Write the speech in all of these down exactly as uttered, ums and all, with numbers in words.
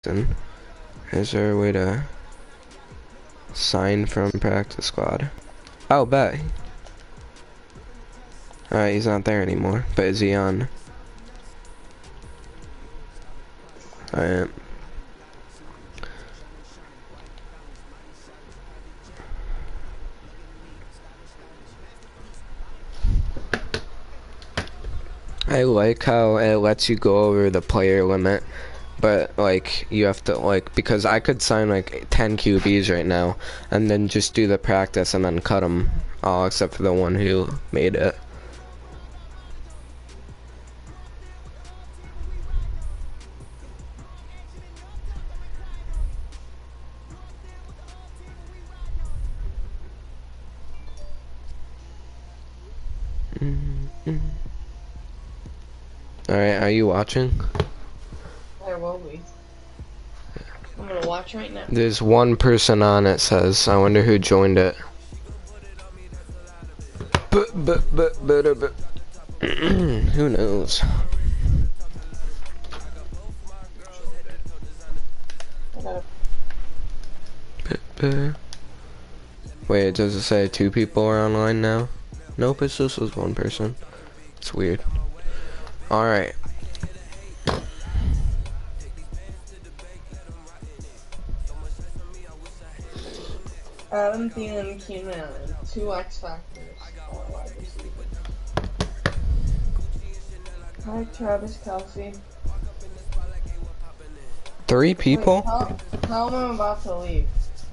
Jackson. Is there a way to sign from practice squad? Oh, bet. Alright, he's not there anymore. But is he on? Alright. I like how it lets you go over the player limit, but like you have to like, because I could sign like ten Q Bs right now and then just do the practice and then cut them all except for the one who made it. Mm-hmm. Alright, are you watching? There will be. I'm gonna watch right now. There's one person on it, says. I wonder who joined it. But, but, but, but, but. Who knows? Wait, does it say two people are online now? Nope, it's just was one person. It's weird. Alright. Adam Thielen, Keenan Allen, two X Factors. Hi, Travis Kelce. Three people? Wait, tell, tell them I'm about to leave.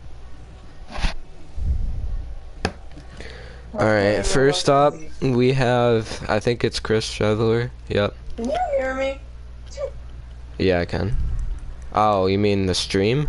Alright, first up, we have, I think it's Chris Shevler. Yep. Can you hear me? Yeah, I can. Oh, you mean the stream?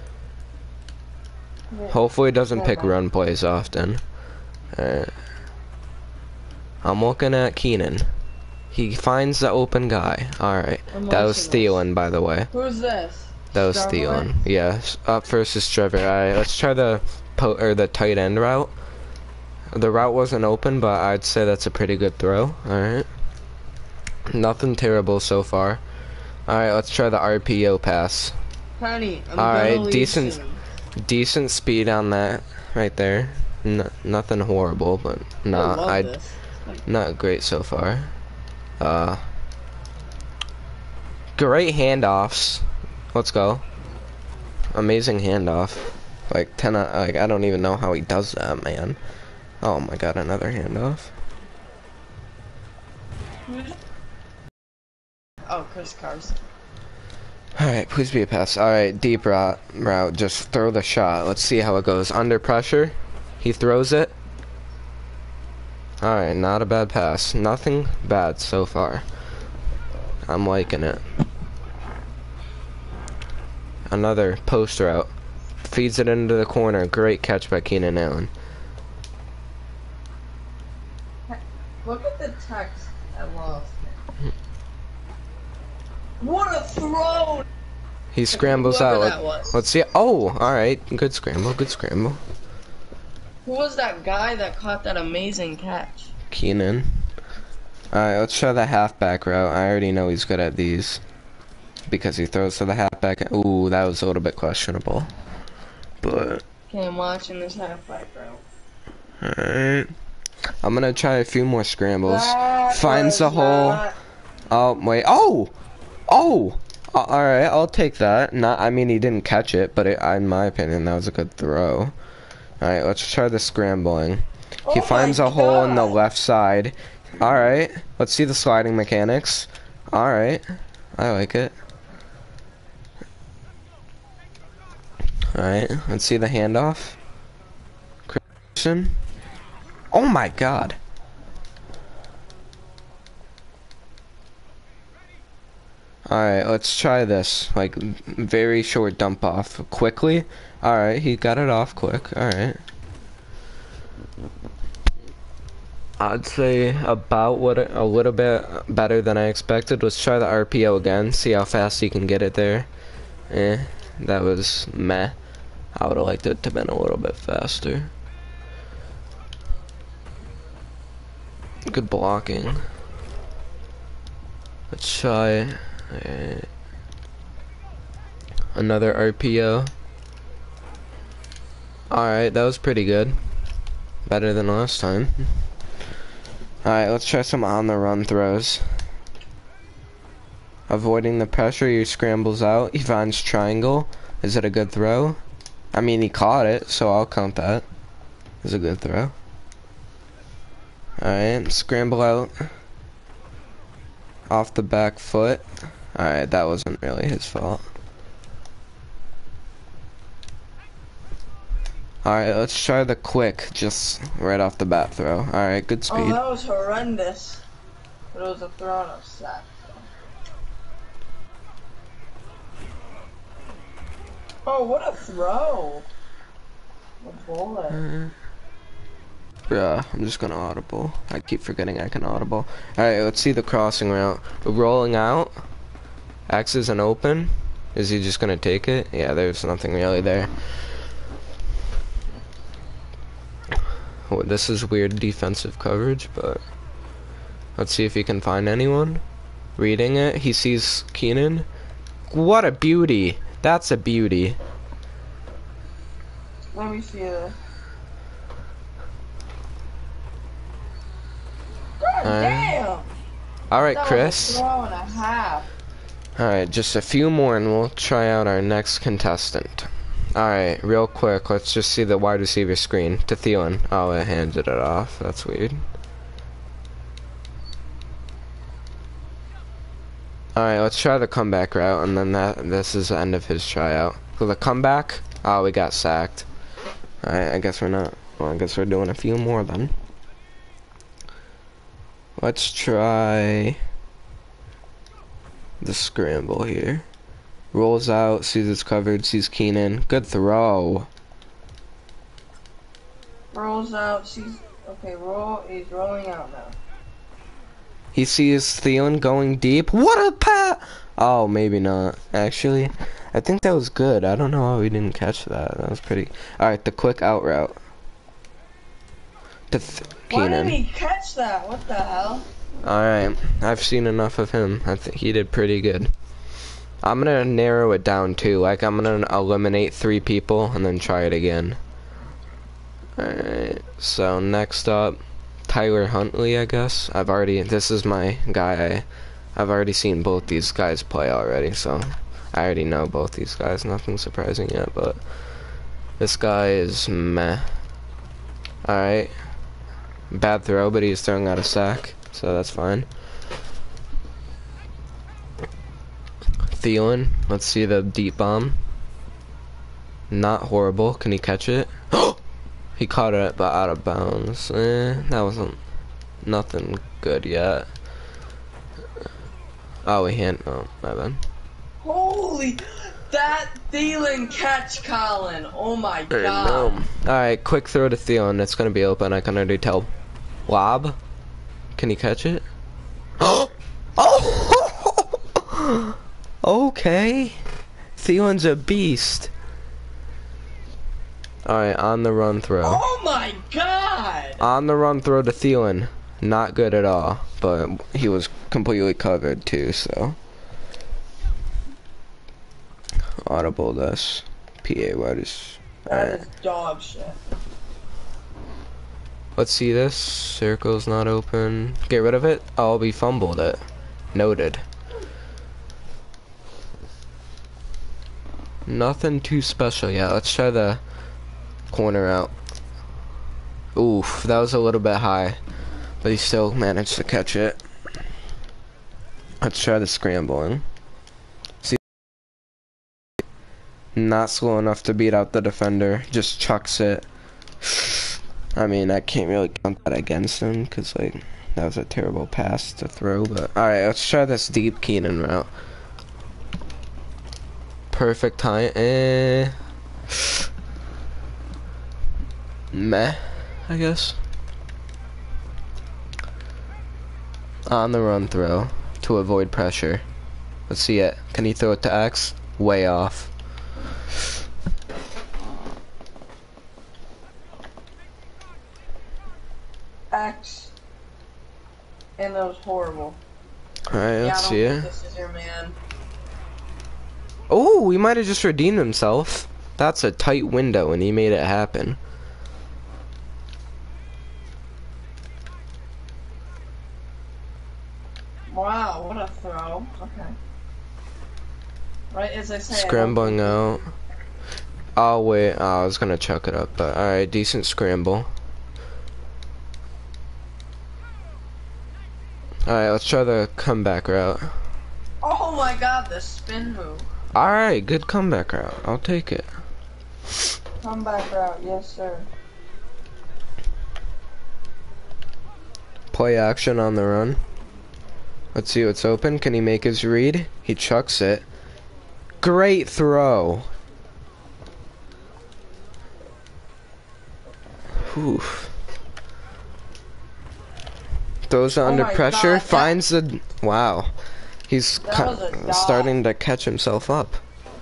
Yeah. Hopefully it doesn't Yeah, pick man. run plays often. Alright. I'm looking at Keenan. He finds the open guy. Alright. That was stealing, by the way. Who's this? That was stealing. Yeah. Up first is Trevor. Alright, let's try the po or the tight end route. The route wasn't open, but I'd say that's a pretty good throw. Alright. Nothing terrible so far. Alright, let's try the R P O pass. Honey, I'm Alright, decent soon. decent speed on that right there. N nothing horrible, but nah, I I not great so far. Uh Great handoffs. Let's go. Amazing handoff. Like ten out, like I don't even know how he does that, man. Oh my god, another handoff. Oh, Chris Carson. Alright, please be a pass. Alright, deep route, route, just throw the shot. Let's see how it goes. Under pressure, he throws it. Alright, not a bad pass. Nothing bad so far. I'm liking it. Another post route. Feeds it into the corner. Great catch by Keenan Allen. Look at the text I lost. What a throw! He scrambles out. Whoever that Let, was. let's see. Oh, alright. Good scramble, good scramble. Who was that guy that caught that amazing catch? Keenan. Alright, let's try the halfback route. I already know he's good at these. Because he throws to the halfback. Ooh, that was a little bit questionable. But Okay, I'm watching this halfback route. alright. I'm gonna try a few more scrambles. That Finds the was hole. not- Oh, wait. Oh! Oh! Uh, alright, I'll take that. Not, I mean, he didn't catch it, but it, in my opinion, that was a good throw. Alright, let's try the scrambling. He Oh finds my a hole on the God. left side. Alright, let's see the sliding mechanics. Alright, I like it. Alright, let's see the handoff. Christian. Oh my god. Alright, let's try this. Like, very short dump off. Quickly. Alright, he got it off quick. Alright. I'd say about what a little bit better than I expected. Let's try the R P O again. See how fast he can get it there. Eh, that was meh. I would have liked it to have been a little bit faster. Good blocking. Let's try. Alright. Another R P O. Alright, that was pretty good. Better than last time. Alright, let's try some on the run throws. Avoiding the pressure, he scrambles out. Yvonne's triangle. Is it a good throw? I mean, he caught it, so I'll count that. It's a good throw. Alright, scramble out. Off the back foot. Alright, that wasn't really his fault. Alright, let's try the quick, just right off the bat throw. Alright, good speed. Oh, that was horrendous. But it was a throw and a sack. Oh, what a throw! A bullet. Uh, yeah, I'm just gonna audible. I keep forgetting I can audible. Alright, let's see the crossing route. Rolling out. X isn't open. Is he just gonna take it? Yeah, there's nothing really there. Oh, this is weird defensive coverage, but let's see if he can find anyone. Reading it, he sees Keenan. What a beauty! That's a beauty. Let me see this. God Uh, damn! Alright, That Chris. was a throw and a half. Alright, just a few more and we'll try out our next contestant. Alright, real quick, let's just see the wide receiver screen to Thielen. Oh, it handed it off. That's weird. Alright, let's try the comeback route, and then that this is the end of his tryout. For the comeback, oh, we got sacked. Alright, I guess we're not. Well, I guess we're doing a few more then. Let's try the scramble here. Rolls out, sees it's covered, sees Keenan. Good throw. Rolls out, sees. Okay, roll. He's rolling out now. He sees Thielen going deep. What a pat! Oh, maybe not. Actually, I think that was good. I don't know how we didn't catch that. That was pretty. Alright, the quick out route. To Th Why Keenan. didn't he catch that? What the hell? Alright, I've seen enough of him. I think he did pretty good. I'm gonna narrow it down too. Like, I'm gonna eliminate three people and then try it again. Alright, so next up, Tyler Huntley, I guess. I've already, this is my guy. I, I've already seen both these guys play already, so I already know both these guys. Nothing surprising yet, but this guy is meh. Alright. Bad throw, but he's throwing out a sack, so that's fine. Thielen, let's see the deep bomb. Not horrible. Can he catch it? He caught it, but out of bounds. Eh, that wasn't nothing good yet. Oh, he hand. Oh, my bad. Holy, that Thielen catch, Colin. Oh my god. Alright, quick throw to Thielen. It's gonna be open. I can already tell. Lob. Can he catch it? Oh! Okay. Thielen's a beast. Alright, on the run throw. Oh my god! On the run throw to Thielen. Not good at all, but he was completely covered too, so. Audible this. P A what is. That is dog shit. Let's see this. Circle's not open. Get rid of it. Oh, we fumbled it. Noted. Nothing too special yet. Let's try the corner out. Oof, that was a little bit high, but he still managed to catch it. Let's try the scrambling. See, not slow enough to beat out the defender. Just chucks it. I mean, I can't really count that against him because like that was a terrible pass to throw. But all right, let's try this deep Keenan route. Perfect time. Eh. Meh, I guess. On the run throw to avoid pressure. Let's see it. Can he throw it to X? Way off. X. And that was horrible. Alright, Yeah, let's I see don't it. think this is your man. Oh, he might have just redeemed himself. That's a tight window, and he made it happen. Wow, what a throw. Okay. Right as I say, Scrambling out. Oh, wait. Oh, I was going to chuck it up, but alright, decent scramble. Alright, let's try the comeback route. Oh my god, the spin move. Alright, good comeback route. I'll take it. Comeback route, yes sir. Play action on the run. Let's see what's open. Can he make his read? He chucks it. Great throw. Oof. Throws it Oh under my pressure. God, Finds the... Wow. He's That was a ca- dog. starting to catch himself up.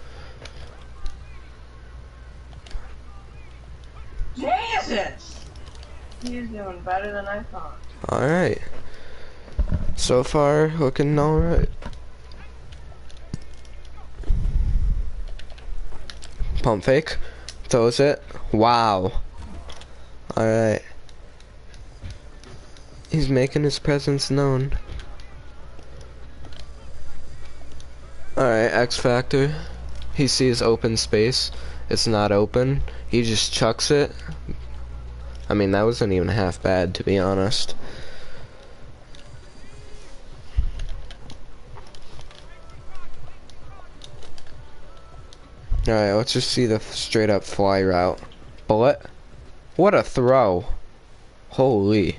Jesus! He's doing better than I thought. Alright. So far, looking alright. Pump fake. Throws it. Wow. Alright. He's making his presence known. Alright, X Factor. He sees open space. It's not open. He just chucks it. I mean, that wasn't even half bad, to be honest. Alright, let's just see the straight up fly route. Bullet. What a throw. Holy.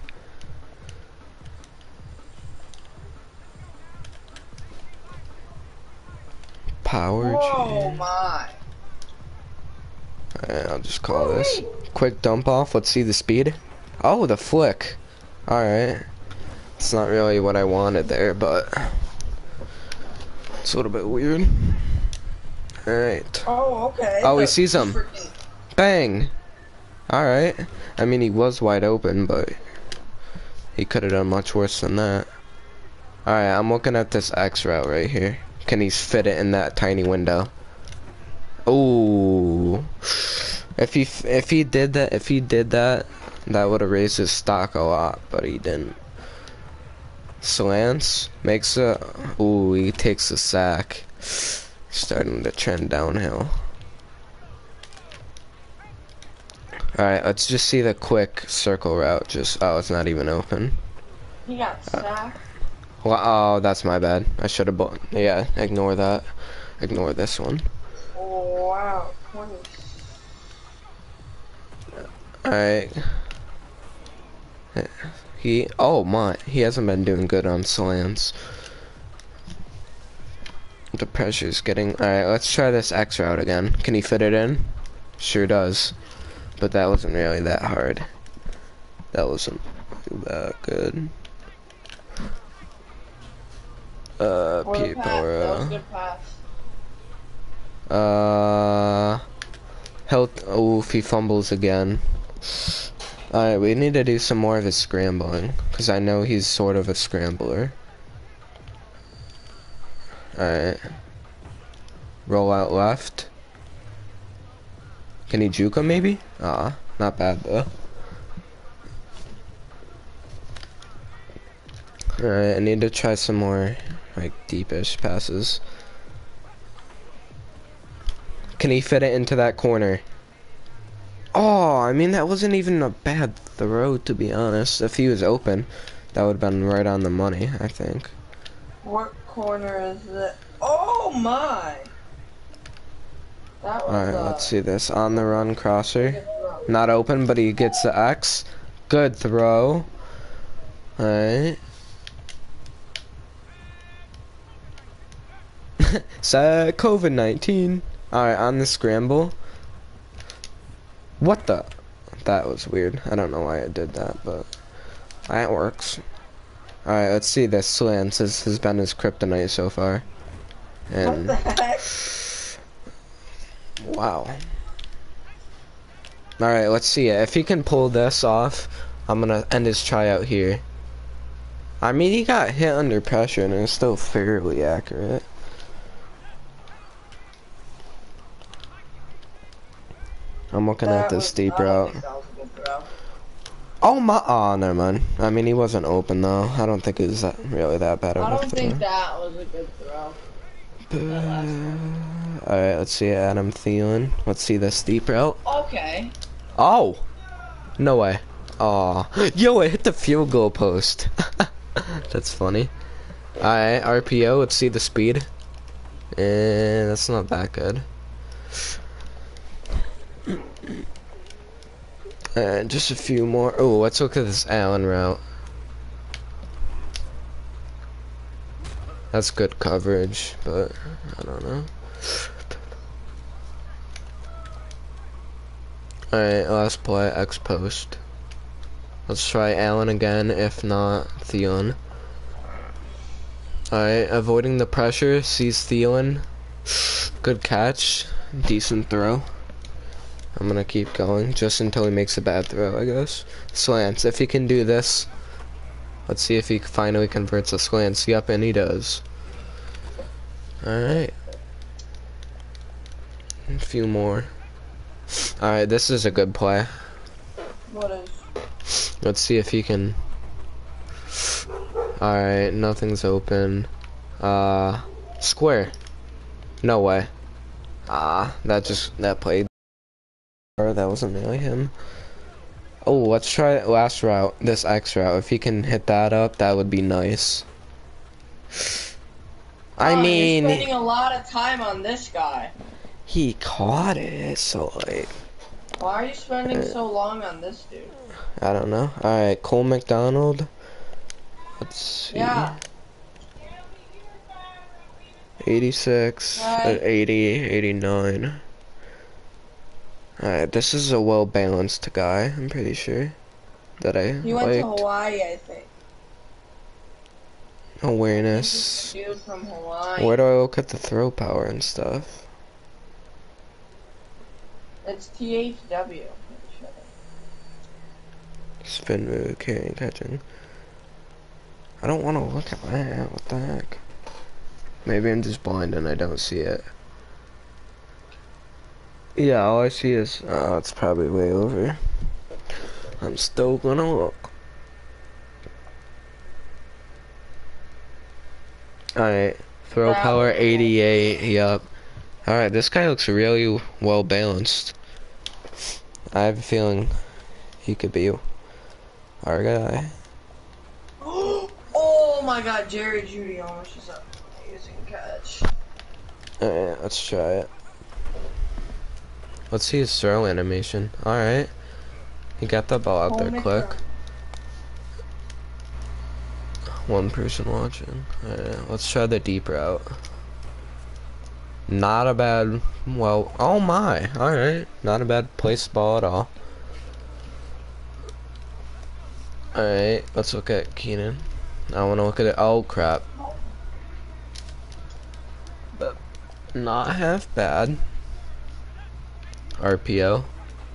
Power Oh G. my. Alright, I'll just call this. Quick dump off. Let's see the speed. Oh, the flick. Alright. It's not really what I wanted there, but it's a little bit weird. Alright. Oh, okay. Oh, he The sees him. freaking- Bang! Alright. I mean, he was wide open, but he could have done much worse than that. Alright, I'm looking at this X route right here. Can he fit it in that tiny window? Ooh. If he if he did that, if he did that, that would have raised his stock a lot, but he didn't. Slants makes a. Ooh, he takes a sack. Starting to trend downhill. Alright, let's just see the quick circle route. Just oh, it's not even open. He got sacked. Well, oh, that's my bad. I should have bought. Yeah, ignore that. Ignore this one. Oh, wow. twenty. Alright. He. Oh my. He hasn't been doing good on slants. The pressure's getting. Alright, let's try this X route again. Can he fit it in? Sure does. But that wasn't really that hard. That wasn't that good. Uh, What a P pass. That was a power. good pass. Uh, health. Oh, if he fumbles again. Alright, we need to do some more of his scrambling, because I know he's sort of a scrambler. Alright. Roll out left. Can he juke him maybe? Ah, not bad though. Alright, I need to try some more, like, deepish passes. Can he fit it into that corner? Oh, I mean, that wasn't even a bad throw, to be honest. If he was open, that would have been right on the money, I think. What corner is it? Oh my! That was Alright, uh, let's see this. On the run crosser. good throw. Not open, but he gets the X. Good throw. Alright. So, COVID nineteen. Alright, on the scramble. What the? That was weird. I don't know why I did that, but that works. Alright, let's see this. Slants has, has been his kryptonite so far. What And the heck? wow. Alright, let's see it. If he can pull this off, I'm gonna end his tryout here. I mean, he got hit under pressure and it was still fairly accurate. I'm looking at That this was, deep I don't route. think that was a good throw. Oh my, oh, never mind. I mean, he wasn't open though. I don't think it was that, really that bad of I a don't think throw. that was a good throw. That last one. Alright, let's see Adam Thielen. Let's see this deep route. Okay. Oh! No way. Aw. Yo, it hit the field goal post. That's funny. Alright, R P O, let's see the speed. And that's not that good. And just a few more. Oh, let's look at this Allen route. That's good coverage, but I don't know. Alright, last play, X post. Let's try Allen again, if not Thielen. Alright, avoiding the pressure, sees Thielen. Good catch, decent throw. I'm gonna keep going just until he makes a bad throw, I guess. Slants, if he can do this. Let's see if he finally converts a slants. Yep, and he does. Alright. A few more. Alright, this is a good play. What is? Let's see if he can. Alright, nothing's open. Uh, square. No way. Ah, that just, that played. Or that wasn't really him. Oh, let's try last route, this X route. If he can hit that up, that would be nice. I Oh, mean, you're spending a lot of time on this guy. he caught it, so like. Why are you spending uh, so long on this dude? I don't know. Alright, Cole McDonald. Let's see. Yeah. eighty-six, Right. uh, eighty, eighty-nine. Alright, this is a well-balanced guy, I'm pretty sure. That I He went to liked. Hawaii, I think. Awareness. Dude from Hawaii. Where do I look at the throw power and stuff? It's T H W. Spin move, carrying, catching. I don't want to look at that. What the heck? Maybe I'm just blind and I don't see it. Yeah, all I see is, oh, it's probably way over. I'm still gonna look. Alright, throw That power was cool. eighty-eight, yup. Alright, this guy looks really well balanced. I have a feeling he could be our guy. Oh my god, Jerry Judy almost is an amazing catch. Alright, let's try it. Let's see his throw animation. Alright. He got that ball out Oh, there quick. One person watching. Alright, let's try the deep route. Not a bad, well, oh my, alright. Not a bad place ball at all. Alright, let's look at Keenan. I want to look at it. Oh crap. But not half bad. R P O.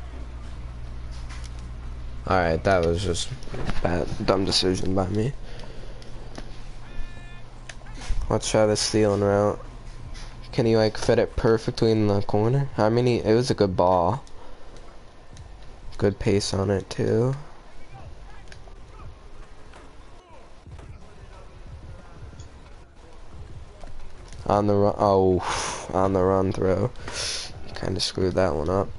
Alright, that was just bad, dumb decision by me. Let's try the stealing route. Can he like fit it perfectly in the corner? I mean, he, it was a good ball. Good pace on it too. On the run, oh, on the run throw. Kind of screwed that one up.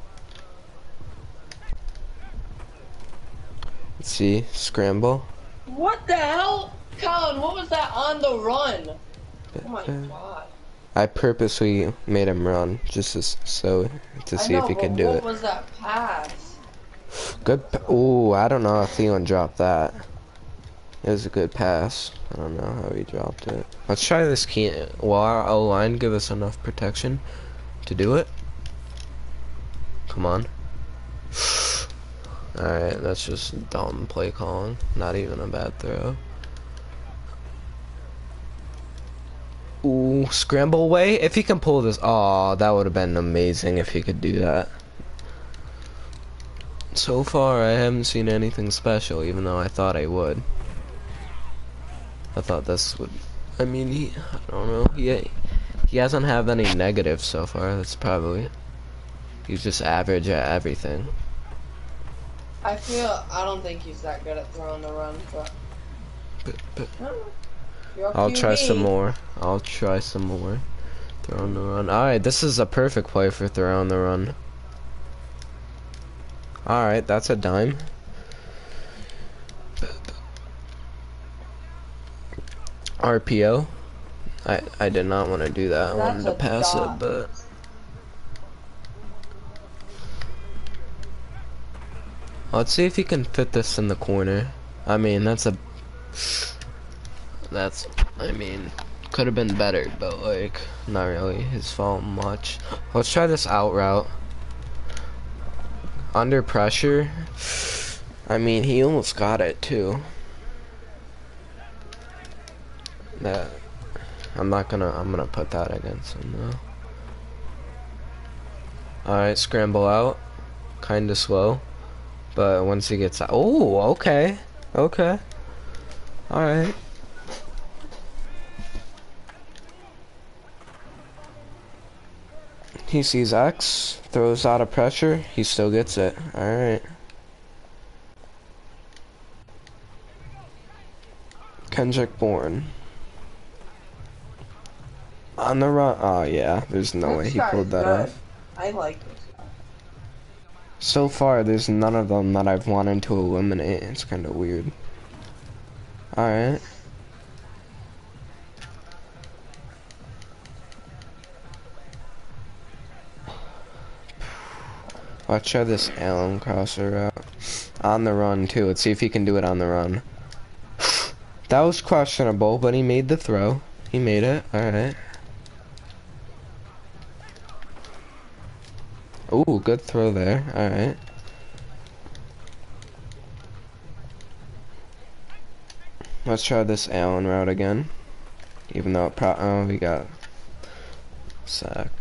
Let's see, scramble. What the hell? Colin, what was that on the run? Oh my god. I purposely made him run just as, so to see I know, if he but could do what it. What was that pass? Good. Ooh, I don't know if Thielen dropped that. It was a good pass. I don't know how he dropped it. Let's try this key. Will our O line give us enough protection to do it? Come on. Alright, that's just dumb play calling. Not even a bad throw. Ooh, scramble away. If he can pull this. Aw, that would have been amazing if he could do that. So far, I haven't seen anything special, even though I thought I would. I thought this would. I mean, he. I don't know. He he hasn't had any negatives so far. That's probably He's just average at everything. I feel I don't think he's that good at throwing the run, but, But, but You're I'll Q B. try some more. I'll try some more. Throw on the run. Alright, this is a perfect play for throw on the run. Alright, that's a dime. R P O. I, I did not want to do that. I wanted to pass it, but... Let's see if he can fit this in the corner. I mean, that's a... That's... I mean... Could have been better, but like, not really his fault much. Let's try this out route. Under pressure. I mean, he almost got it too. That I'm not gonna. I'm gonna put that against him though. All right, scramble out. Kind of slow, but once he gets out, oh, okay, okay, all right. He sees X, throws out of pressure, he still gets it. Alright. Kendrick Bourne. On the run. Oh, yeah, there's no way he pulled that off. I like this guy. So far, there's none of them that I've wanted to eliminate. It's kind of weird. Alright. Let's try this Allen crosser route. On the run, too. Let's see if he can do it on the run. That was questionable, but he made the throw. He made it. Alright. Ooh, good throw there. Alright. Let's try this Allen route again. Even though it pro- oh, we got sacked.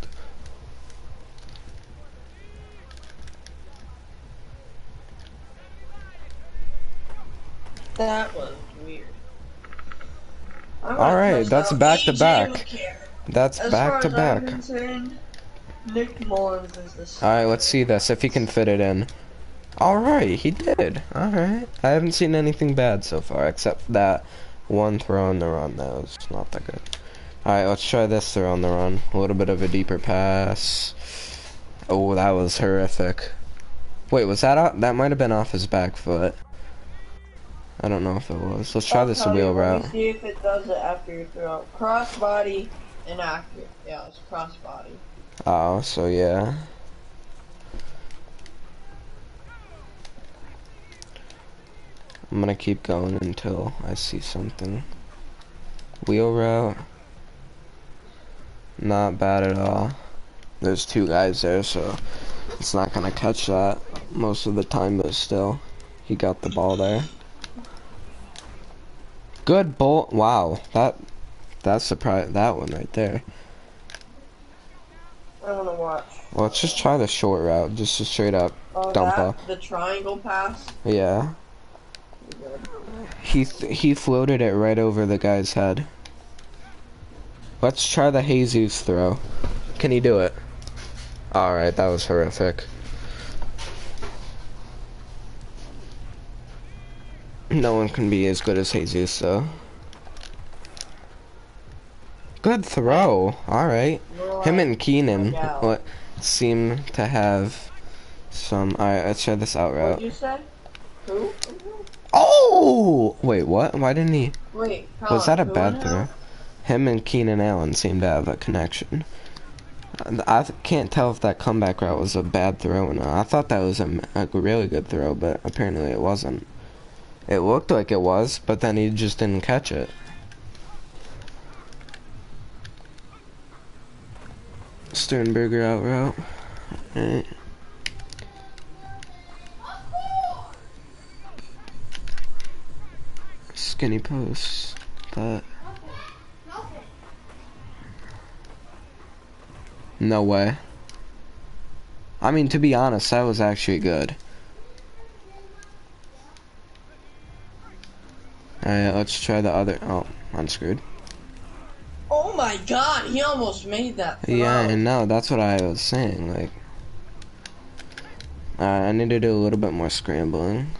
That was weird. Alright, that's back to back. That's back to back. Nick Mullins is this. Alright, let's see this, if he can fit it in. Alright, he did. Alright. I haven't seen anything bad so far, except that one throw on the run. That was not that good. Alright, let's try this throw on the run. A little bit of a deeper pass. Oh, that was horrific. Wait, was that off? That might have been off his back foot. I don't know if it was. Let's try this wheel route. Let me see if it does it after you throw. Cross body and accurate. Yeah, it's cross body. Oh, so yeah. I'm gonna keep going until I see something. Wheel route. Not bad at all. There's two guys there, so it's not gonna catch that most of the time, but still, he got the ball there. Good ball. Wow, that that's surprise. That one right there. I wanna watch. Well, let's just try the short route, just a straight up oh, dump that, off. The triangle pass. Yeah. He th he floated it right over the guy's head. Let's try the Jesus throw. Can he do it? All right, that was horrific. No one can be as good as Jesus, though. Good throw. Alright. Him and Keenan what, seem to have some... Alright, let's try this out route. What you said? Who? Oh! Wait, what? Why didn't he... Wait, was that a bad throw? Him and Keenan Allen seem to have a connection. I can't tell if that comeback route was a bad throw or not. I thought that was a, a really good throw, but apparently it wasn't. It looked like it was, but then he just didn't catch it. Sternberger out route. Right. Skinny post. That. No way. I mean, to be honest, that was actually good. Alright, let's try the other. Oh, I'm screwed. Oh my god, he almost made that throw. Yeah, I know. That's what I was saying. Like, Uh, I need to do a little bit more scrambling.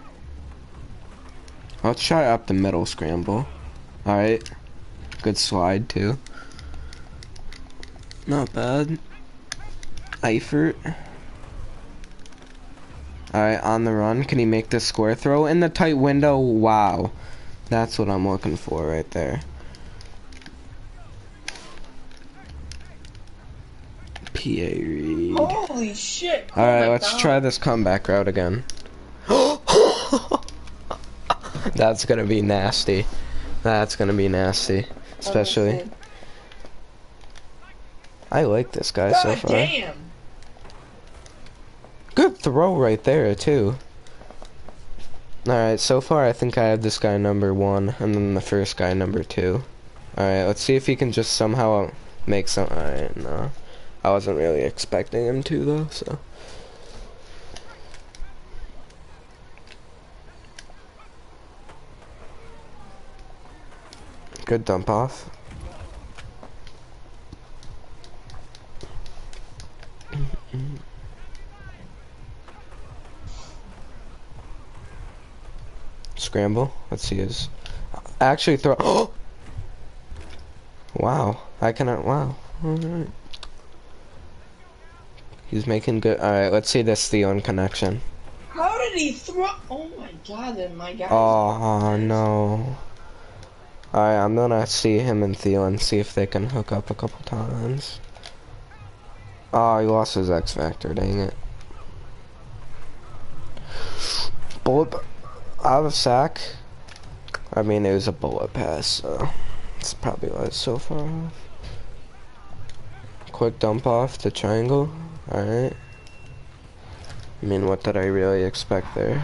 I'll try up the middle scramble. Alright. Good slide, too. Not bad. Eifert. Alright, on the run. Can he make this square throw? In the tight window. Wow. That's what I'm looking for right there. P A Reed. Holy shit. Alright, let's try this comeback route again. That's gonna be nasty. That's gonna be nasty. Especially. I like this guy God so far. Damn. Good throw right there, too. Alright, so far I think I have this guy number one, and then the first guy number two. Alright, let's see if he can just somehow make some... Alright, no. I wasn't really expecting him to, though, so... Good dump off. Scramble. Let's see his. Actually, throw. Wow. I cannot. Wow. Alright. He's making good. Alright, let's see this Theon connection. How did he throw? Oh my god, then my guy. Oh, no. Alright, I'm gonna see him and Theon, see if they can hook up a couple times. Oh, he lost his X Factor, dang it. Bullet. Out of sack. I mean, it was a bullet pass, so it's probably why it's so far off. Quick dump off the triangle. Alright. I mean, what did I really expect there?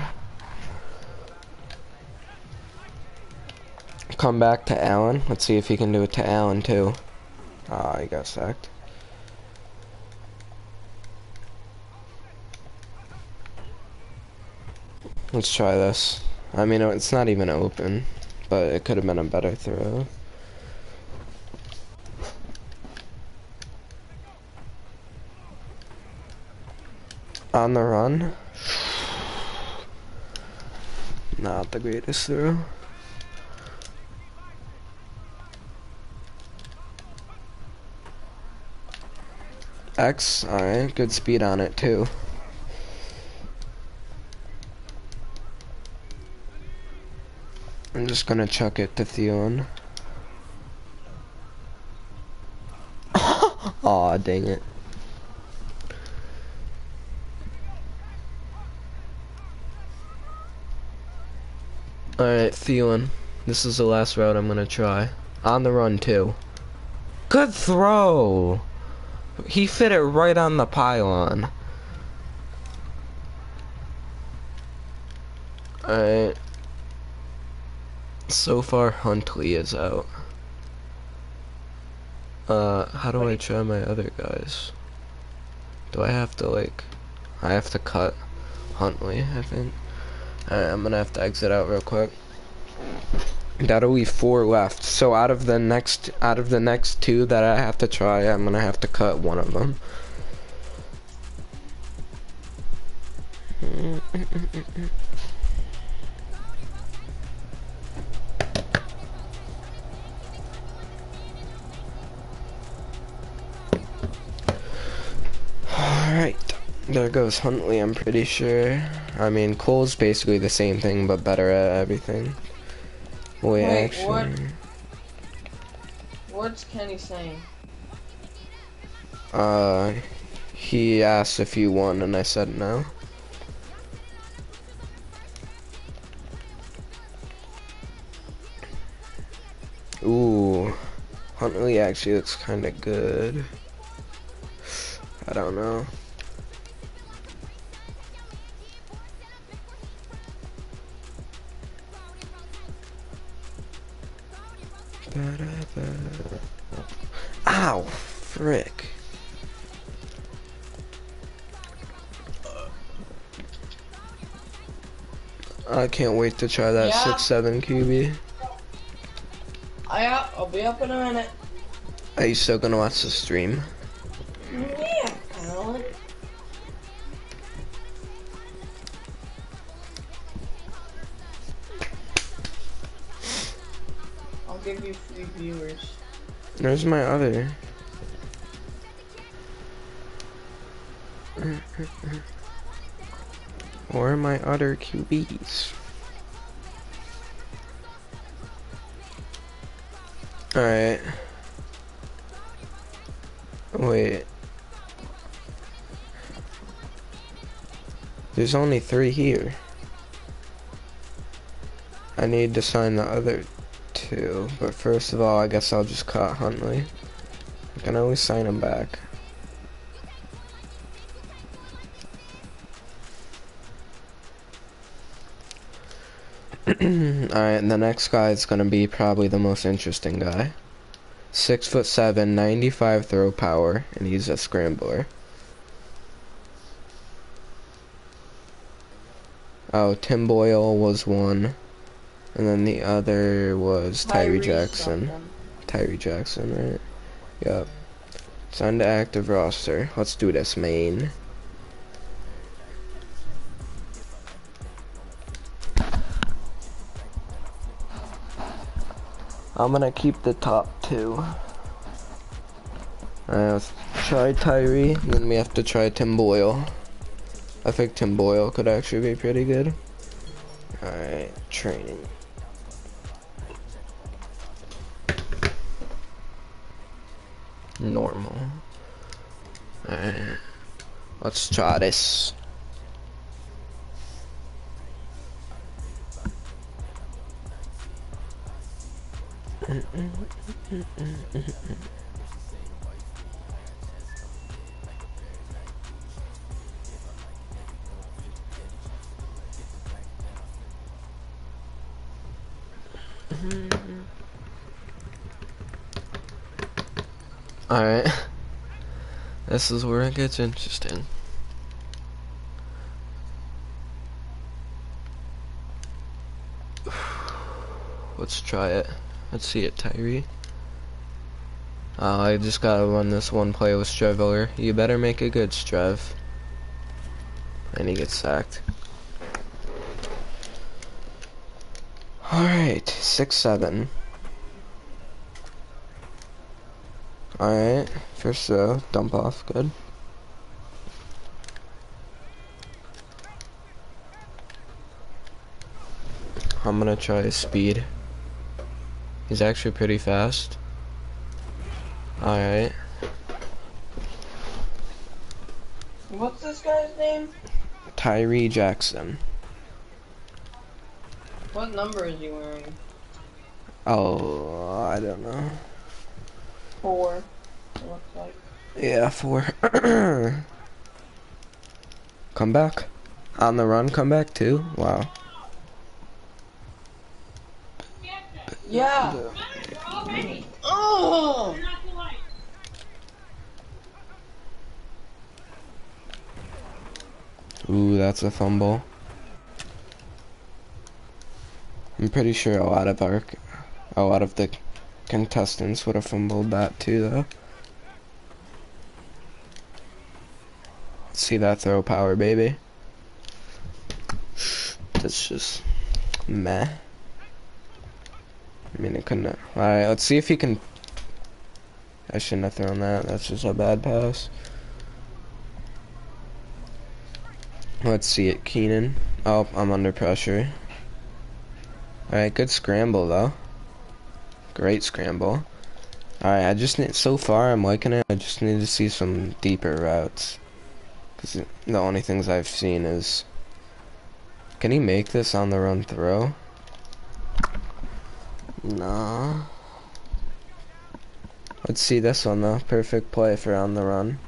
Come back to Allen. Let's see if he can do it to Allen, too. Ah, oh, he got sacked. Let's try this. I mean, it's not even open, but it could have been a better throw. On the run. Not the greatest throw. X, alright, good speed on it too. I'm just gonna chuck it to Theon. Aw, dang it. Alright, Theon. This is the last route I'm gonna try. On the run, too. Good throw! He fit it right on the pylon. Alright. So far, Huntley is out. Uh, how do I try my other guys? Do I have to, like... I have to cut Huntley, I think. Alright, I'm gonna have to exit out real quick. That'll leave four left. So out of the next, out of the next two that I have to try, I'm gonna have to cut one of them. Alright, there goes Huntley, I'm pretty sure. I mean, Cole's basically the same thing, but better at everything. Wait, Wait, actually... what? What's Kenny saying? Uh, he asked if you won, and I said no. Ooh, Huntley actually looks kind of good. I don't know. Ow, frick. I can't wait to try that Yeah. six seven Q B. I up. I'll be up in a minute. Are you still gonna watch the stream? Yeah, Alan. give you free viewers. There's my other. Or my other Q Bs. Alright. Wait. There's only three here. I need to sign the other two, but first of all, I guess I'll just cut Huntley. I can always sign him back. Alright, and the next guy is gonna be probably the most interesting guy. Six foot seven, ninety-five throw power, and he's a scrambler. Oh, Tim Boyle was one, and then the other was Tyree Jackson. Something. Tyree Jackson, right? Yep. Sign to active roster. Let's do this, main. I'm gonna keep the top two. Alright, let's try Tyree, then we have to try Tim Boyle. I think Tim Boyle could actually be pretty good. Alright, training. Normal. Alright, let's try this. Alright, this is where it gets interesting. Let's try it. Let's see it, Tyree. Uh, I just gotta run this one play with Strevler. You better make it good, Strev. And he gets sacked. Alright, six seven. Alright, first throw, dump off, good. I'm gonna try his speed. He's actually pretty fast. Alright. What's this guy's name? Tyree Jackson. What number is he wearing? Oh, I don't know. Four. It looks like. Yeah, four. Come back. On the run, come back too? Wow. Yeah. Oh. Ooh, that's a fumble. I'm pretty sure a lot of our, a lot of the contestants would have fumbled that too, though. Let's see that throw power, baby. That's just meh. I mean, it couldn't have. Alright, let's see if he can. I shouldn't have thrown that. That's just a bad pass. Let's see it, Keenan. Oh, I'm under pressure. Alright, good scramble, though. Great scramble. Alright, I just need. So far, I'm liking it. I just need to see some deeper routes. Because the only things I've seen is. Can he make this on the run throw? Nah. Let's see this one though. Perfect play for on the run.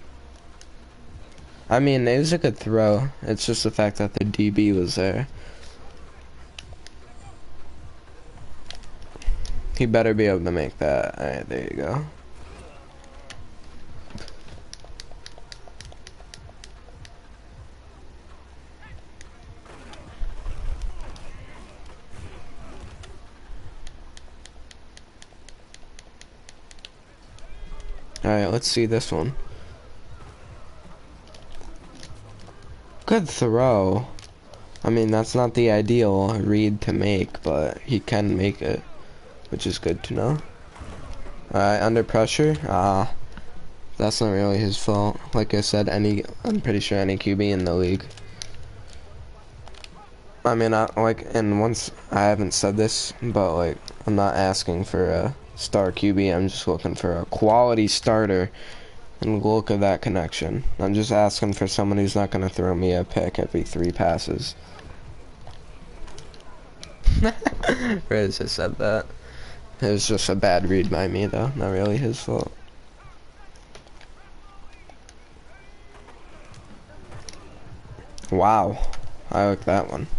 I mean, it was a good throw. It's just the fact that the D B was there. He better be able to make that. Alright, there you go. Alright, let's see this one. Good throw. I mean, that's not the ideal read to make, but he can make it. which is good to know. Alright, under pressure. Ah, uh, that's not really his fault. Like I said, any I'm pretty sure any Q B in the league. I mean, I like, and once I haven't said this, but like, I'm not asking for a star Q B. I'm just looking for a quality starter. And look at that connection. I'm just asking for someone who's not gonna throw me a pick every three passes. Riz just said that. It was just a bad read by me, though. Not really his fault. Wow. I like that one.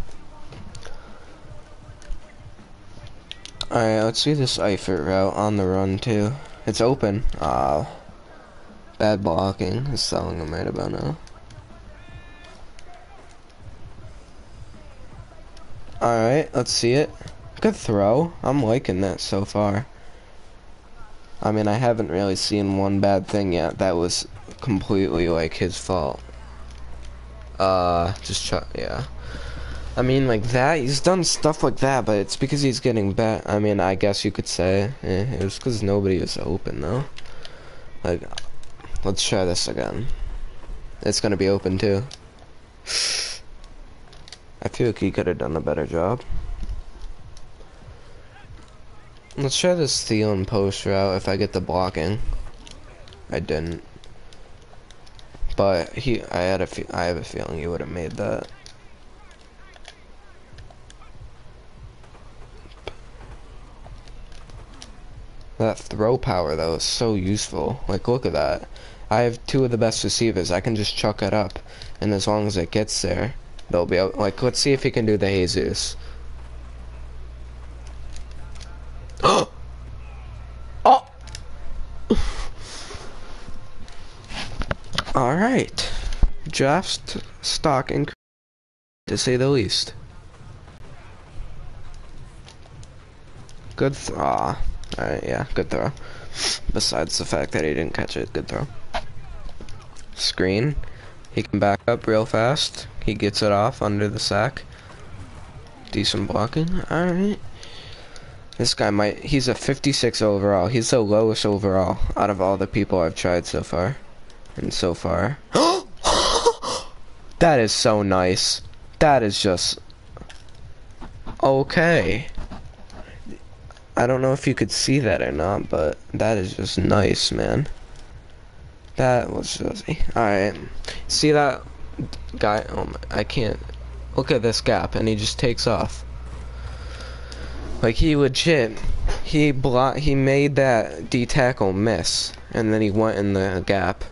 Alright, let's see this Eifert route on the run, too. It's open. Ah. Bad blocking is telling him right about now. Alright, let's see it. Good throw. I'm liking that so far. I mean, I haven't really seen one bad thing yet that was completely like his fault. Uh, just try, yeah. I mean, like that, he's done stuff like that, but it's because he's getting bet. I mean, I guess you could say eh, it was because nobody was open, though. Like, let's try this again. It's gonna be open, too. I feel like he could have done a better job. Let's try this Thielen post route if I get the blocking. I didn't. But he, I had a, fe I have a feeling he would have made that. That throw power though is so useful. Like, look at that. I have two of the best receivers. I can just chuck it up, and as long as it gets there, they'll be able. Like, let's see if he can do the Jesus. Oh. All right. Draft stock increase, to say the least. Good throw. All right, yeah, good throw. Besides the fact that he didn't catch it, good throw. Screen. He can back up real fast. He gets it off under the sack. Decent blocking. All right. This guy might. He's a fifty-six overall. He's the lowest overall out of all the people I've tried so far. And so far. That is so nice. That is just. Okay. I don't know if you could see that or not, but that is just nice, man. That was just. Alright. See that guy? Oh my, I can't. Look at this gap, and he just takes off. Like, he legit. He block. He made that D tackle miss, and then he went in the gap.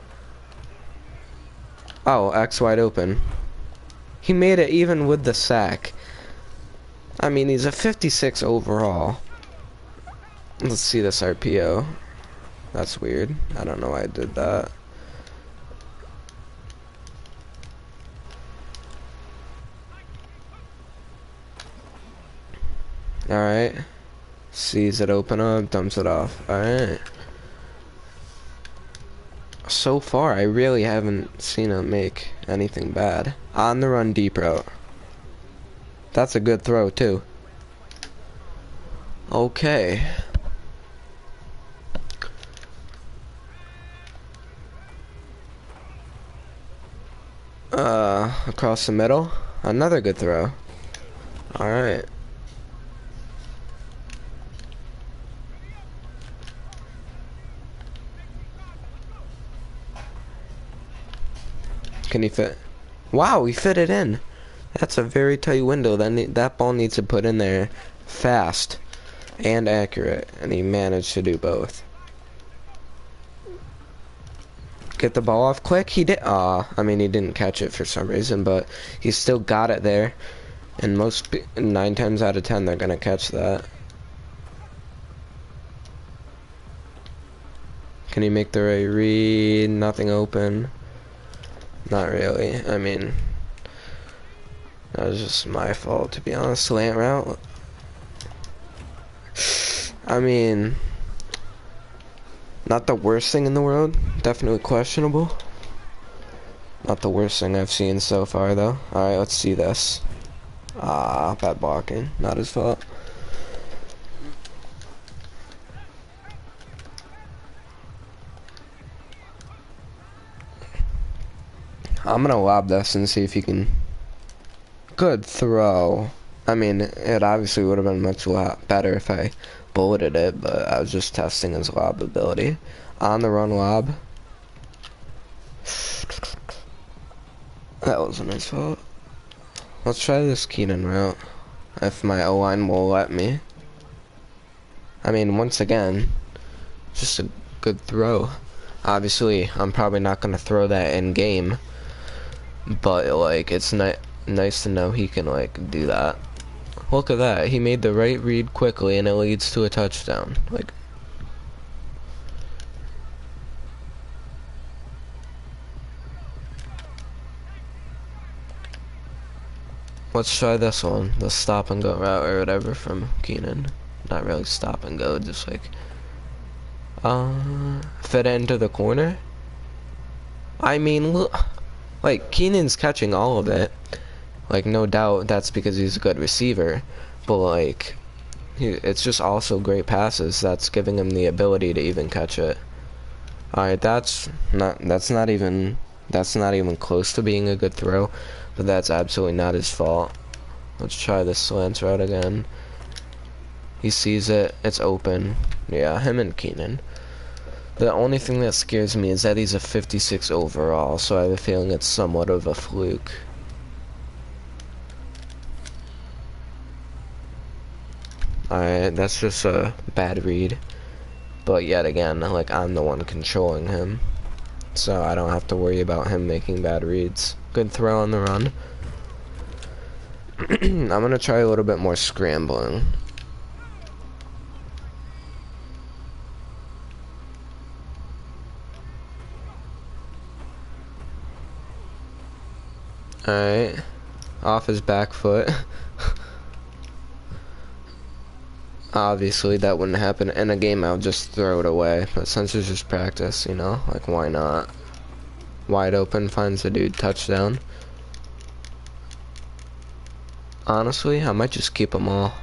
Oh, X wide open. He made it even with the sack. I mean, he's a fifty-six overall. Let's see this R P O. That's weird. I don't know why I did that. Alright. Sees it open up, dumps it off. Alright. So far, I really haven't seen him make anything bad. On the run deep route. That's a good throw, too. Okay. Uh, across the middle. Another good throw. Alright. Can he fit? Wow, he fit it in. That's a very tight window. Then that ball needs to put in there fast and accurate, and he managed to do both. Get the ball off quick. He did. Ah, uh, I mean, he didn't catch it for some reason, but he still got it there. And most nine times out of ten, they're gonna catch that. Can he make the right read? Nothing open. Not really. I mean, that was just my fault, to be honest. Slant route. I mean, not the worst thing in the world. Definitely questionable. Not the worst thing I've seen so far, though. Alright, let's see this. Ah, bad blocking. Not his fault. I'm gonna lob this and see if he can. Good throw. I mean, it obviously would have been much lot better if I bulleted it, but I was just testing his lob ability. On the run lob. That wasn't his fault. Let's try this Keenan route. If my O-line will let me. I mean, once again, just a good throw. Obviously, I'm probably not going to throw that in game. But, like, it's ni nice to know he can, like, do that. Look at that. He made the right read quickly, and it leads to a touchdown. Like, let's try this one. The stop and go route or whatever from Keenan. Not really stop and go, just like, uh, fit it into the corner. I mean, look, like, Keenan's catching all of it. Like, no doubt that's because he's a good receiver. But, like, he, it's just also great passes that's giving him the ability to even catch it. Alright, that's not, that's not even, that's not even close to being a good throw. But that's absolutely not his fault. Let's try this slant route again. He sees it, it's open. Yeah, him and Keenan. The only thing that scares me is that he's a fifty-six overall, so I have a feeling it's somewhat of a fluke. Alright, that's just a bad read. But yet again, like, I'm the one controlling him. So I don't have to worry about him making bad reads. Good throw on the run. I'm gonna try a little bit more scrambling. Alright. Off his back foot. Obviously that wouldn't happen in a game. I'll just throw it away. But since it's just practice, you know, like, why not? Wide open, finds the dude, touchdown. Honestly, I might just keep them all.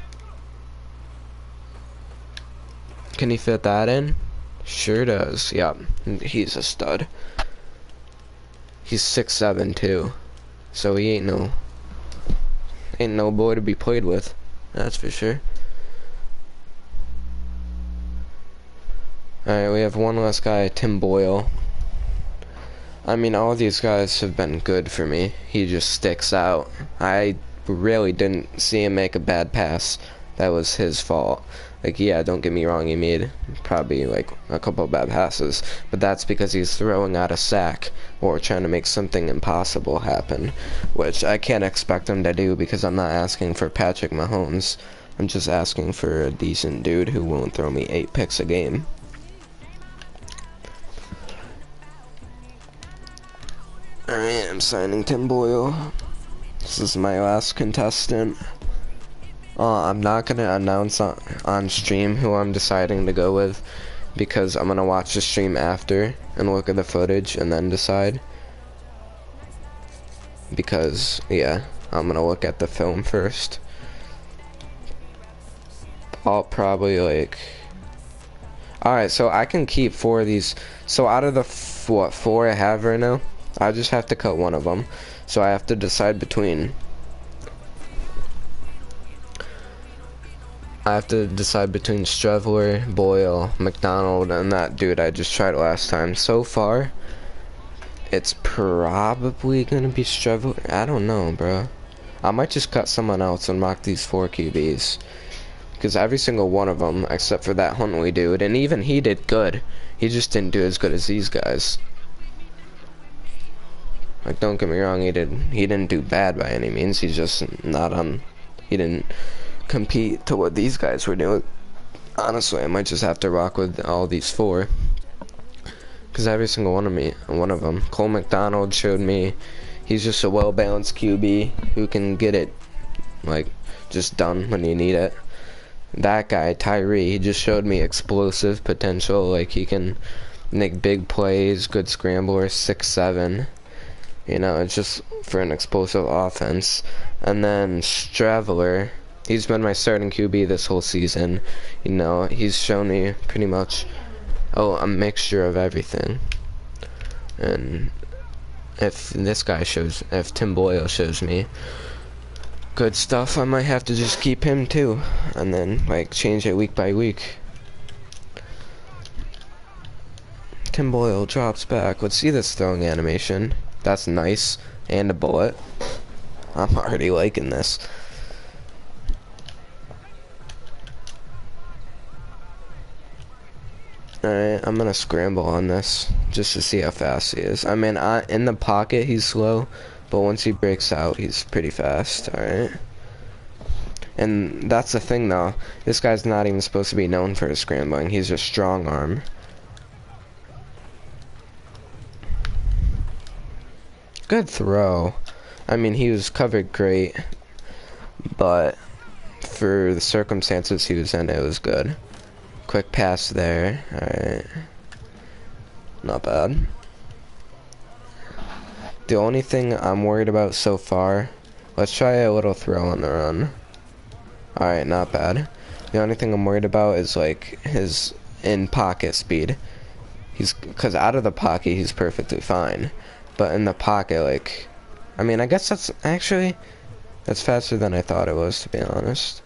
Can he fit that in? Sure does. Yep, he's a stud. He's six seven too, so he ain't no ain't no boy to be played with. That's for sure. Alright, we have one less guy, Tim Boyle. I mean, all of these guys have been good for me. He just sticks out. I really didn't see him make a bad pass. That was his fault. Like, yeah, don't get me wrong, he made probably, like, a couple of bad passes. But that's because he's throwing out a sack or trying to make something impossible happen. Which I can't expect him to do because I'm not asking for Patrick Mahomes. I'm just asking for a decent dude who won't throw me eight picks a game. Alright, I'm signing Tim Boyle. This is my last contestant. Uh, I'm not gonna announce on, on stream who I'm deciding to go with because I'm gonna watch the stream after and look at the footage and then decide. Because, yeah, I'm gonna look at the film first. I'll probably, like... Alright, so I can keep four of these. So out of the, f what, four I have right now, I just have to cut one of them. So I have to decide between... I have to decide between Streveler, Boyle, McDonald, and that dude I just tried last time. So far, it's probably gonna be Streveler. I don't know, bro. I might just cut someone else and mock these four Q Bs. Because every single one of them, except for that Huntley dude, and even he did good. He just didn't do as good as these guys. Like, don't get me wrong, he did. He didn't do bad by any means. He's just not on. He didn't compete to what these guys were doing. Honestly, I might just have to rock with all these four. Because every single one of me, one of them, Cole McDonald showed me he's just a well-balanced Q B who can get it, like, just done when you need it. That guy, Tyree, he just showed me explosive potential. Like, he can make big plays, good scrambler, six seven. You know, it's just for an explosive offense. And then Straveler, he's been my starting Q B this whole season. You know, he's shown me pretty much, oh, a mixture of everything. And if this guy shows, if Tim Boyle shows me good stuff, I might have to just keep him too, and then like change it week by week. Tim Boyle drops back. Let's see this throwing animation. That's nice, and a bullet. I'm already liking this. Alright, I'm gonna scramble on this just to see how fast he is. I mean, I, in the pocket he's slow, but once he breaks out, he's pretty fast. Alright. And that's the thing though, this guy's not even supposed to be known for his scrambling. He's a strong arm. Good throw. I mean, he was covered great, but for the circumstances he was in, it was good. Quick pass there. Alright. Not bad. The only thing I'm worried about so far, let's try a little throw on the run. Alright, not bad. The only thing I'm worried about is like his in pocket speed. He's, cause out of the pocket he's perfectly fine, but in the pocket, like, I mean, I guess that's actually that's faster than I thought it was, to be honest.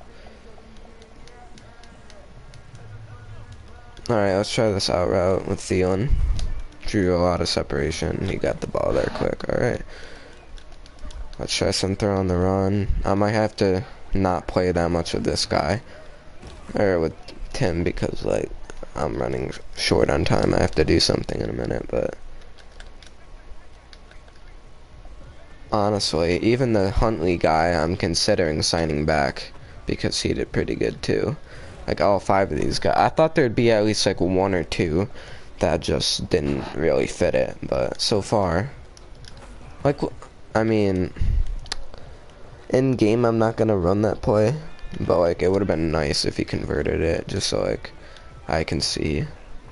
Alright, let's try this out route with Thielen. Drew a lot of separation. He got the ball there quick. Alright. Let's try some throw on the run. I might have to not play that much with this guy. Or with Tim, because, like, I'm running short on time. I have to do something in a minute, but... honestly, even the Huntley guy, I'm considering signing back. Because he did pretty good, too. Like, all five of these guys. I thought there'd be at least, like, one or two that just didn't really fit it. But so far, like, I mean, in game, I'm not gonna run that play. But, like, it would have been nice if he converted it. Just so, like, I can see.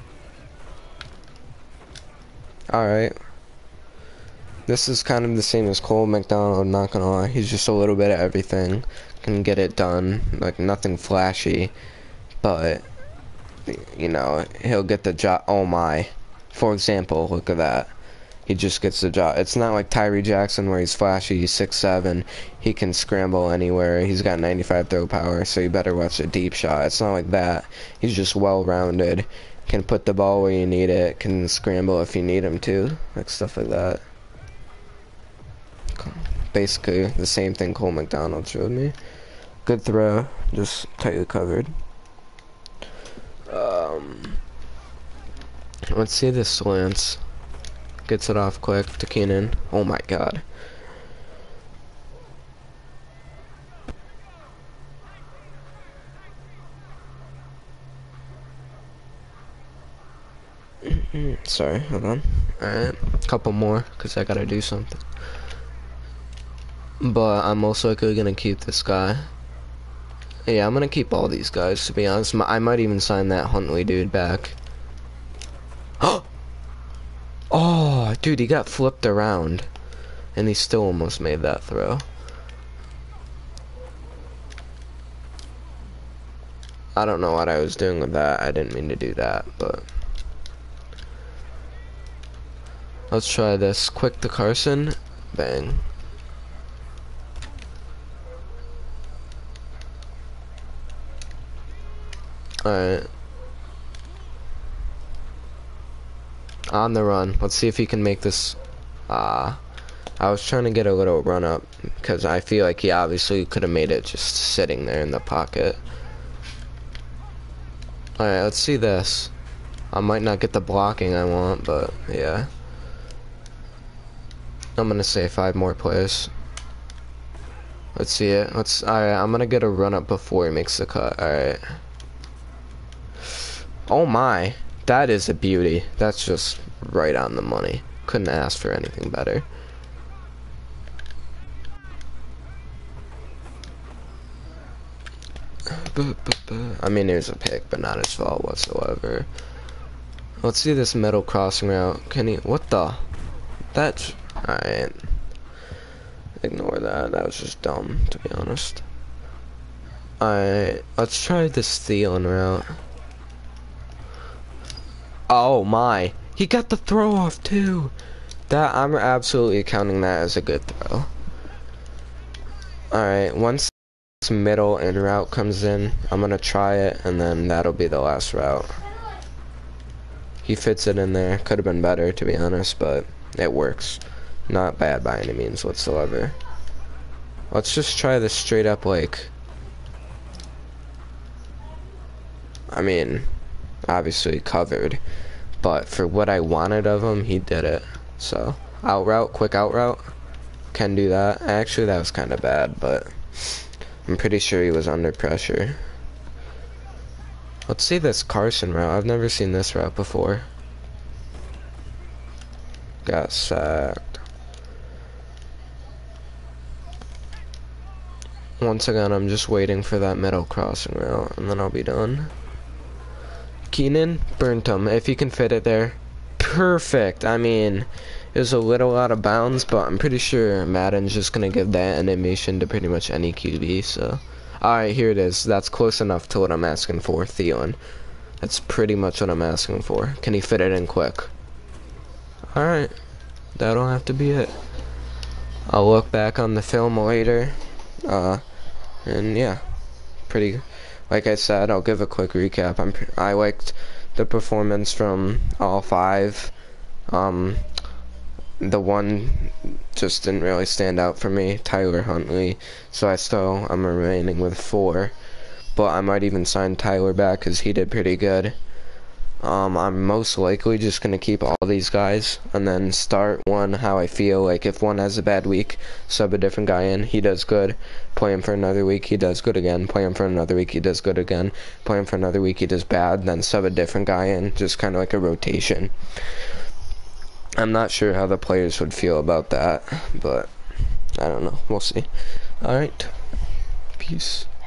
Alright. This is kind of the same as Cole McDonald, not gonna lie. He's just a little bit of everything. Can get it done. Like, nothing flashy. But, you know, he'll get the job. Oh my. For example, look at that. He just gets the job. It's not like Tyree Jackson where he's flashy, he's six seven. He can scramble anywhere. He's got ninety-five throw power, so you better watch a deep shot. It's not like that. He's just well-rounded. Can put the ball where you need it. Can scramble if you need him to. Like, stuff like that. Basically, the same thing Cole McDonald showed me. Good throw. Just tightly covered. Um, let's see this slants. Gets it off quick to Keenan. Oh my god. Sorry, hold on. Alright, couple more, because I gotta do something. But I'm most likely gonna keep this guy. Yeah, I'm gonna keep all these guys, to be honest. I might even sign that Huntley dude back. Oh, dude, he got flipped around. And he still almost made that throw. I don't know what I was doing with that. I didn't mean to do that, but... let's try this. Quick to Carson. Bang. Alright. On the run. Let's see if he can make this. Ah. Uh, I was trying to get a little run up. Because I feel like he obviously could have made it just sitting there in the pocket. Alright, let's see this. I might not get the blocking I want, but yeah. I'm gonna say five more plays. Let's see it. Let's. Alright, I'm gonna get a run up before he makes the cut. Alright. Oh my, that is a beauty. That's just right on the money. Couldn't ask for anything better. I mean, it was a pick, but not his fault whatsoever. Let's see this middle crossing route. Can he? What the? That's alright. Ignore that. That was just dumb, to be honest. Alright, let's try this Thielen route. Oh my, he got the throw off too. That, I'm absolutely counting that as a good throw. Alright, once this middle in route comes in, I'm gonna try it, and then that'll be the last route. He fits it in there. Could have been better, to be honest, but it works. Not bad by any means whatsoever. Let's just try this straight up, like... I mean, obviously covered, but for what I wanted of him, he did it. So, out route, quick out route. Can do that. Actually, that was kind of bad, but I'm pretty sure he was under pressure. Let's see this Carson route. I've never seen this route before. Got sacked. Once again, I'm just waiting for that middle crossing route, and then I'll be done. Keenan burnt him. If you can fit it there. Perfect. I mean, it was a little out of bounds, but I'm pretty sure Madden's just going to give that animation to pretty much any Q B, so... Alright, here it is. That's close enough to what I'm asking for, Theon. That's pretty much what I'm asking for. Can he fit it in quick? Alright. That'll have to be it. I'll look back on the film later. Uh, and yeah. Pretty... Like I said, I'll give a quick recap. I'm, I liked the performance from all five. Um... The one just didn't really stand out for me, Tyler Huntley, so I still, I'm remaining with four, but I might even sign Tyler back because he did pretty good. Um, I'm most likely just going to keep all these guys, and then start one how I feel, like if one has a bad week, sub a different guy in, he does good, play him for another week, he does good again, play him for another week, he does good again, play him for another week, he does bad, then sub a different guy in, just kind of like a rotation. I'm not sure how the players would feel about that, but I don't know. We'll see. Alright. Peace.